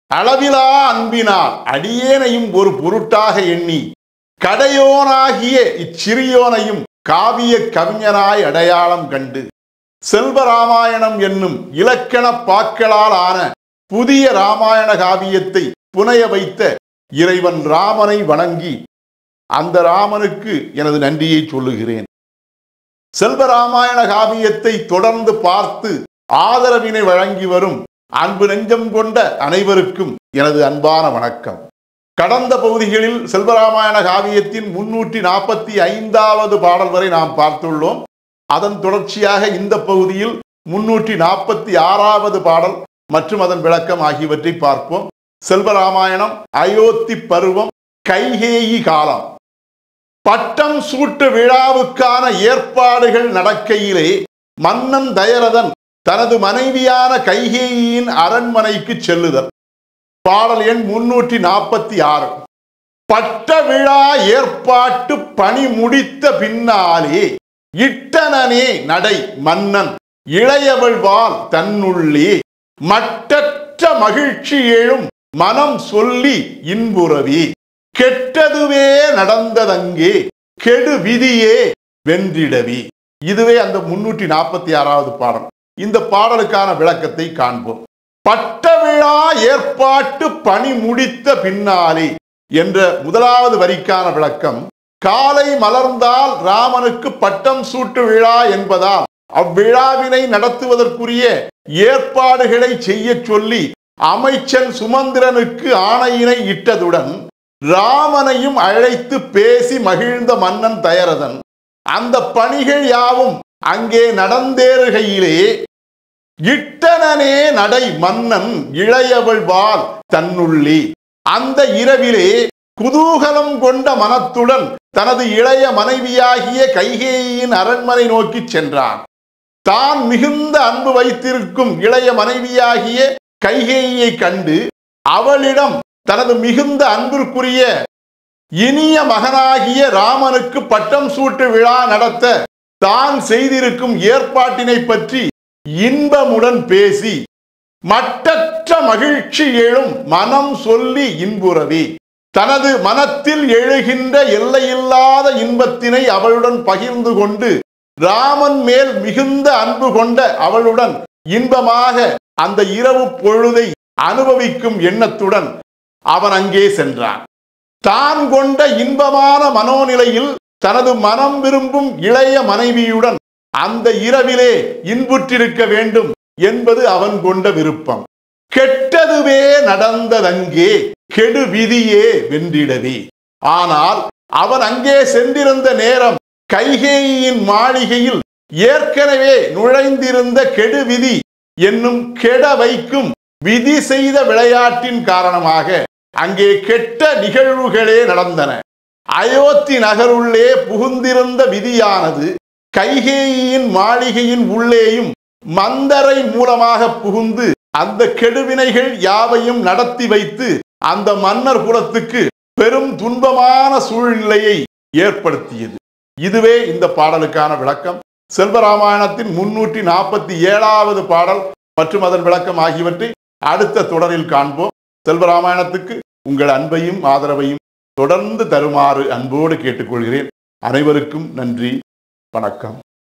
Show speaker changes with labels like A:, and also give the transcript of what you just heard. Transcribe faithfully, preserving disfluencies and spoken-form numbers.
A: அளவிலா அன்பினால் அடியேனையும் ஒரு பொருட்டாக எண்ணி கடையோனாகிய இச்சிறியோனையும் காவிய கவிஞனாய் அடையாளம் கண்டு செல்வராமாயணம் என்னும் இலக்கண பாக்களால் ஆன புதிய ராமாயண காவியத்தை புனைய வைத்த இறைவன் ராமனை வணங்கி அந்த ராமனுக்கு எனது நன்றியை சொல்லுகிறேன். செல்வராமாயண காவியத்தை தொடர்ந்து பார்த்து ஆதரவினை வழங்கி வரும் அன்பு நெஞ்சம் கொண்ட அனைவருக்கும் எனது அன்பான வணக்கம். கடந்த பகுதிகளில் செல்வராமாயண காவியத்தின் முன்னூற்றி நாற்பத்தி ஐந்தாவது பாடல் வரை நாம் பார்த்துள்ளோம். அதன் தொடர்ச்சியாக இந்த பகுதியில் முன்னூற்றி நாற்பத்தி ஆறாவது பாடல் மற்றும் அதன் விளக்கம் ஆகியவற்றை பார்ப்போம். செல்வராமாயணம் அயோத்தி பருவம் கைகேயி காலம். பட்டம் சூட்டு விழாவுக்கான ஏற்பாடுகள் நடக்கையிலே மன்னன் தயரதன் தனது மனைவியான கைகேயின் அரண்மனைக்கு செல்லுதல். பாடல் எண் முன்னூற்றி நாற்பத்தி ஆறு. பட்ட விழா ஏற்பாட்டு பணி முடித்த பின்னாலே இட்டனனே நடை மன்னன் இளையவள் வாழ் தன்னுள்ளே மட்டற்ற மகிழ்ச்சி எழும் மனம் சொல்லி இன்புறவி கெட்டதுவே நடந்ததங்கே கெடு விதியே வென்றிடவி. இதுவே அந்த முன்னூற்றி நாற்பத்தி ஆறாவது பாடல். இந்த பாடலுக்கான விளக்கத்தை காண்போம். பட்ட விழா ஏற்பாட்டு பணி முடித்த பின்னாலே என்ற முதலாவது வரிக்கான விளக்கம், காலை மலர்ந்தால் ராமனுக்கு பட்டம் சூட்டு விழா என்பதால் அவ்விழாவினை நடத்துவதற்குரிய ஏற்பாடுகளை செய்ய சொல்லி அமைச்சன் சுமந்திரனுக்கு ஆணையினை இட்டதுடன் ராமனையும் அழைத்து பேசி மகிழ்ந்த மன்னன் தயரதன் அந்த பணிகள் யாவும் அங்கே நடந்தேறுகையிலே இட்டனனே நடை மன்னன் இளையவள் வாழ் தன்னுள்ளே அந்த இரவிலே குதூகலம் கொண்ட மனத்துடன் தனது இளைய மனைவியாகிய கைகேயின் அரண்மனை நோக்கி சென்றான். தான் மிகுந்த அன்பு வைத்திருக்கும் இளைய மனைவியாகிய கைகேயை கண்டு அவளிடம் தனது மிகுந்த அன்பிற்குரிய இனிய மகனாகிய ராமனுக்கு பட்டம் சூட்டு விழா நடத்த தான் செய்திருக்கும் ஏற்பாட்டினை பற்றி இன்பமுடன் பேசி மட்டற்ற மகிழ்ச்சி எழும் மனம் சொல்லி இன்புறவி தனது மனத்தில் எழுகின்ற எல்லையில்லாத இன்பத்தினை அவளுடன் பகிர்ந்து கொண்டு ராமன் மேல் மிகுந்த அன்பு கொண்ட அவளுடன் இன்பமாக அந்த இரவு பொழுதை அனுபவிக்கும் எண்ணத்துடன் அவன் அங்கே சென்றான். தான் கொண்ட இன்பமான மனோநிலையில் தனது மனம் விரும்பும் இளைய மனைவியுடன் அந்த இரவிலே இன்புற்றிருக்க வேண்டும் என்பது அவன் கொண்ட விருப்பம். கெட்டதுவே நடந்ததங்கே கெடு விதியே வென்றிடவே. ஆனால் அவன் அங்கே சென்றிருந்த நேரம் கைகேயின் மாளிகையில் ஏற்கனவே நுழைந்திருந்த கெடு விதி என்னும் கெட வைக்கும் விதி செய்த விளையாட்டின் காரணமாக அங்கே கெட்ட நிகழ்வுகளே நடந்தன. அயோத்தி நகருள்ளே புகுந்திருந்த விதியானது கைகேயின் மாளிகையின் உள்ளேயும் மந்தரை மூலமாக புகுந்து அந்த கெடுவினைகள் யாவையும் நடத்தி வைத்து அந்த மன்னர் குலத்துக்கு பெரும் துன்பமான சூழ்நிலையை ஏற்படுத்தியது. இதுவே இந்த பாடலுக்கான விளக்கம். செல்வராமாயணத்தின் முன்னூற்றி நாற்பத்தி ஏழாவது பாடல் மற்றும் அதன் விளக்கம் ஆகியவற்றை அடுத்த தொடரில் காண்போம். செல்வராமாயணத்துக்கு உங்கள் அன்பையும் ஆதரவையும் தொடர்ந்து தருமாறு அன்போடு கேட்டுக்கொள்கிறேன். அனைவருக்கும் நன்றி, வணக்கம்.